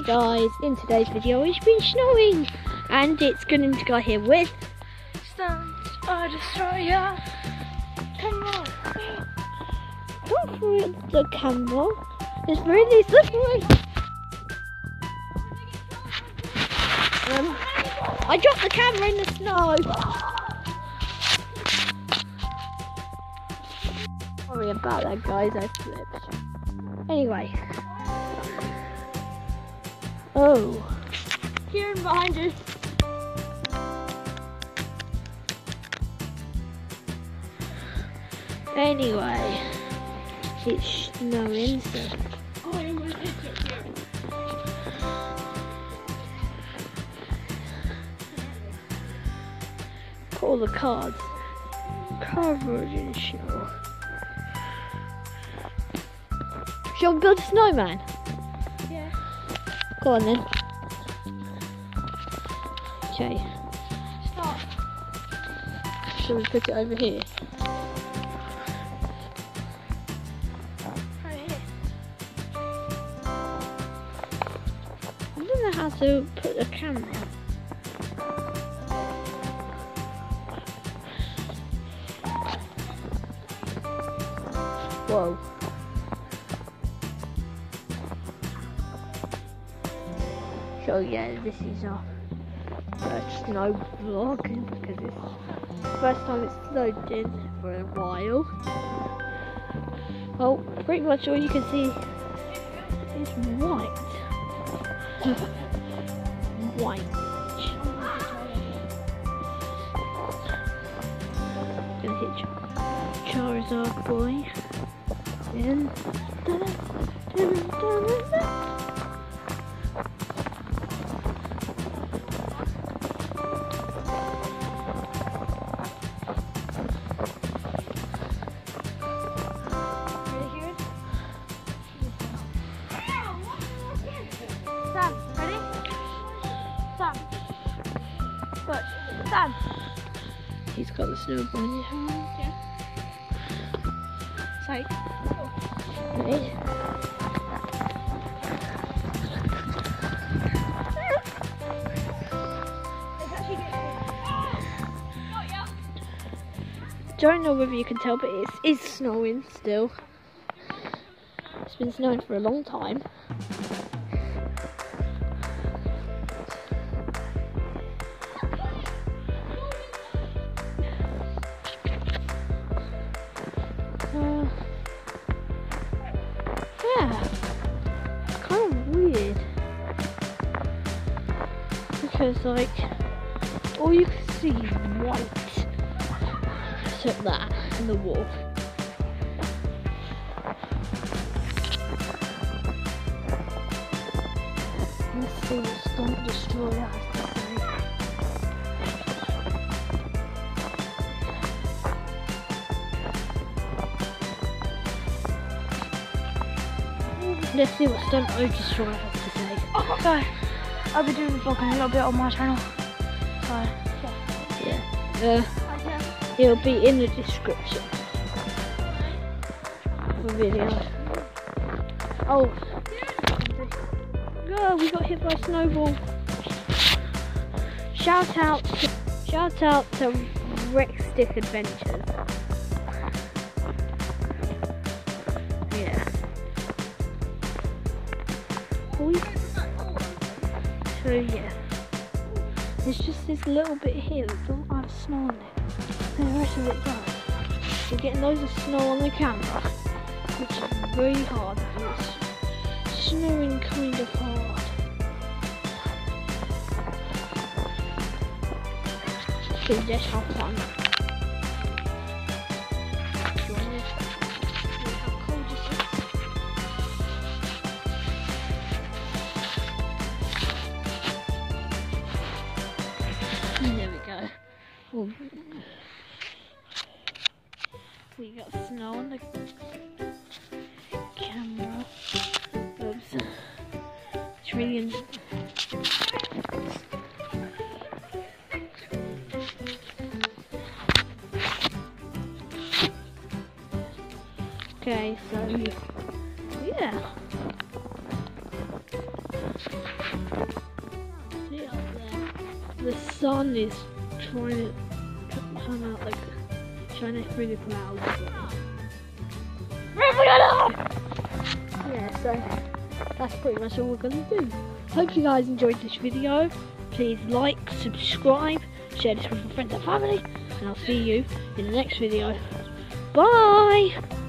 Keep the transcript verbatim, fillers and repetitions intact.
guys, in today's video it's been snowing and it's going to go here with Stunt a Destroyer. Come on. Don't throw the camera. It's really slippery. Um, I dropped the camera in the snow. Sorry about that, guys. I slipped. Anyway. Oh. Kieran behind us. Anyway, it's snowing, so. Oh, I almost hit it, Kieran. All the cars covered in snow. Shall we build a snowman? Yeah. Go on then. Okay. Stop. Shall we put it over here? Right here. I don't know how to put the camera. Whoa. So yeah, this is our first snow vlog because it's the first time it's snowed in for a while. Well, pretty much all you can see is white. White. Gonna hit Charizard boy. And Sam, ready? Sam. Look, Sam. he's got the snowball in his hand. Yeah. Sorry. Ready? Don't know whether you can tell, but it is snowing still. It's been snowing for a long time. Uh, yeah, it's kind of weird because like all you can see is white. Except that and the wall. Let's see what Stunt Destroyer has to say. Let's see what Stunt Destroyer has to say. Oh, sorry. I'll be doing vlogging a little bit on my channel. So, yeah. Yeah. Uh, It'll be in the description of the video. Oh, no, we got hit by a snowball. Shout out, to, shout out to Rex Stick Adventures. Yeah. So yeah, there's just this little bit here that doesn't have snow on it. And the rest of it does. We're getting loads of snow on the camera, which is very hard because it's snowing kind of hard. So let's have fun. Do you want to see how cold this is? And there we go. Oh. We got snow on the camera. Oops. It's really Okay, so yeah. sun is trying to come out, like, shining through the clouds. Yeah, so that's pretty much all we're gonna do. Hope you guys enjoyed this video. Please like, subscribe, share this with your friends and family, and I'll see you in the next video. Bye!